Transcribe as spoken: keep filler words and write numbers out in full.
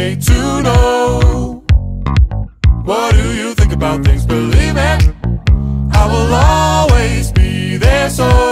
way to know. What do you think about things? Believe it, I will always be there, so